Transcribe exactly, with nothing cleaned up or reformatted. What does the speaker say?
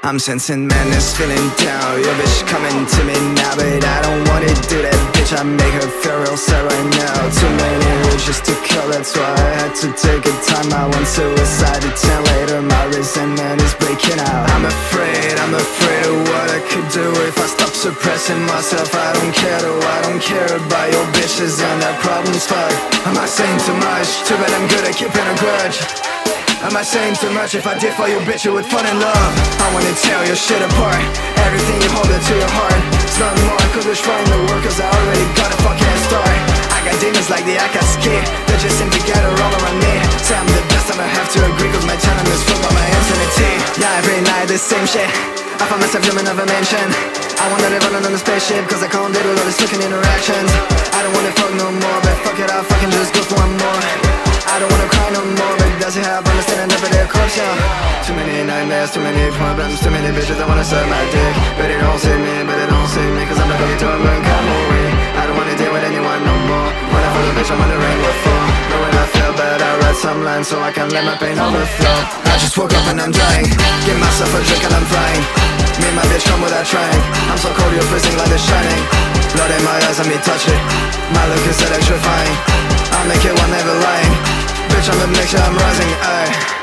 I'm sensing madness, feeling down. Your bitch coming to me now, but I don't wanna do that, bitch. I make her feel real sad right now. Too many words just to kill, that's why I had to take a time. I want suicide, a ten later, my resentment is breaking out. I'm afraid, I'm afraid of what I could do if I stop suppressing myself. I don't care though, I don't care about your bitches and their problems, fuck. Am I saying too much? Too bad I'm good at keeping a grudge. Am I saying too much? If I did for your bitch, it would fall in love. I wanna tear your shit apart. Everything you hold it to your heart. It's not more, I could wish for in the world, cause I already got a fucking start. I got demons like the Akatsuki, they just seem to gather all around me. Say I'm the best, I'ma have to agree, cause my talent is full by my insanity. Yeah, every night the same shit. I find myself dreaming of a mansion. I wanna live on another spaceship, cause I can't deal with all these fucking interactions. I don't wanna fuck no more, but fuck it, I'll fucking just go for one more. I don't wanna cry no more, but does it have understanding up at their corpse, yeah. Too many nightmares, too many problems, too many bitches that wanna suck my dick. But they don't see me, but they don't see me, cause I'm not going to a burn Camry. I don't wanna deal with anyone no more. When I fuck a bitch, I'm wondering what for. But when I feel bad, I write some lines so I can let my pain overflow. I just woke up and I'm dying. Give myself a drink and I'm flying. Me and my bitch come without trying. I'm so cold, you're freezing like the shining. Blood in my eyes, let me touch it. My look is electrifying. I'll make it one never lying. Bitch, I'm a mixture, I'm rising, ayy.